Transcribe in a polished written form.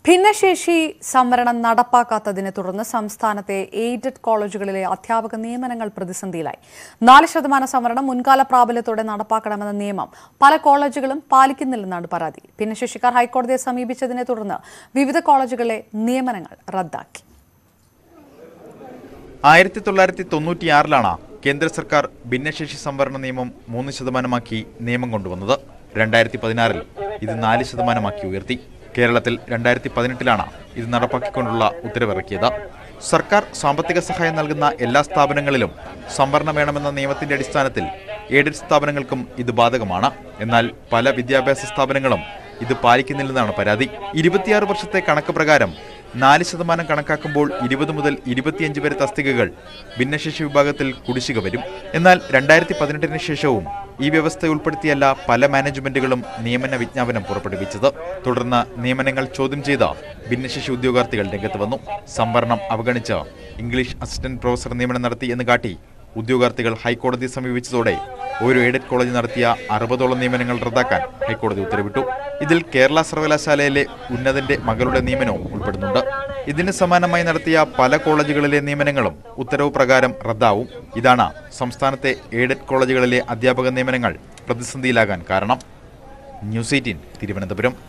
ഭിന്നശേഷി സംവരണം നടപ്പാക്കാത്തതിനെ തുടർന്ന് സംസ്ഥാനത്തെ എയ്ഡഡ് കോളേജുകളിലെ അധ്യാപക നിയമനങ്ങൾ പ്രതിസന്ധിയിലായി. 4% സംവരണം മുൻകാല പ്രാബല്യത്തോടെ നടപ്പാക്കണമെന്ന നിയമം പല കോളേജുകളും പാലിക്കുന്നില്ലെന്നാണ് പരാതി. ഭിന്നശേഷിക്കാർ ഹൈക്കോടതിയെ സമീപിച്ചതിനെ തുടർന്ന് വിവിധ കോളേജുകളിലെ നിയമനങ്ങൾ റദ്ദാക്കി. 1996 കേന്ദ്ര സർക്കാർ ഭിന്നശേഷി സംവരണ നിയമം 3% നിയമം കൊണ്ടുവന്നത്. 2016 ഇത് 4% ഉയർത്തി. കേരളത്തിൽ 2018 ഇത് നടപ്പാക്കിക്കൊണ്ടുള്ള ഉത്തരവിറക്കിയത്. സർക്കാർ സാമ്പത്തിക സഹായം നൽകുന്ന എല്ലാ സ്ഥാപനങ്ങളിലും സംവരണം വേണമെന്ന നിയമത്തിന്റെ അടിസ്ഥാനത്തിൽ എയ്ഡഡ് സ്ഥാപനങ്ങൾക്കും ഇത് ബാധകമാണ്. എന്നാൽ പല വിദ്യാഭ്യാസ സ്ഥാപനങ്ങളും ഇത് പാലിക്കുന്നില്ലെന്നാണ് പരാതി. 26 വർഷത്തെ കണക്ക് പ്രകാരം 4% കണക്കാക്കുമ്പോൾ 20 മുതൽ 25 വരെ തസ്തികകൾ ഭിന്നശേഷി വിഭാഗത്തിൽ കുടിശ്ശിക വരും. എന്നാൽ 2018 ശേഷവും ഈ വ്യവസ്ഥ ഉൾപ്പെടുത്തിയല്ല പല മാനേജ്മെന്റുകളും നിയമന വിജ്ഞാപനം പുറപ്പെടുവിച്ചത്. തുടർന്ന് നിയമനങ്ങൾ ചോദ്യം ചെയ്ത ഭിന്നശേഷി ഉദ്യോഗാർത്ഥികൾ രംഗത്ത് വന്നു. സംവരണം അവഗണിച്ച് ഇംഗ്ലീഷ് അസിസ്റ്റന്റ് പ്രൊഫസർ നിയമനം നടത്തി എന്ന് കാട്ടി ഉദ്യോഗാർത്ഥികൾ ഹൈക്കോടതിയെ സമീപിച്ചതോടെ ഒരു എയ്ഡഡ് കോളേജ് നടത്തിയ 60ഓളം നിയമനങ്ങൾ റദ്ദാക്കാൻ ഹൈക്കോടതി ഉത്തരവിട്ടു. ഇതിൽ കേരള സർവകലാശാലയിലെ ഉന്നതന്റെ മകളുടെ നിയമനവും ഉൾപ്പെടുന്നുണ്ട്. ഇതിന് സമാനമായി നടത്തിയ പല കോളേജുകളിലെ നിയമനങ്ങളും ഉത്തരവ് പ്രകാരം റദ്ദാവും. ഇതാണ് സംസ്ഥാനത്തെ എയ്ഡഡ് കോളേജുകളിലെ അധ്യാപക നിയമനങ്ങൾ പ്രതിസന്ധിയിലാകാൻ കാരണം. ന്യൂസ് 18 തിരുവനന്തപുരം.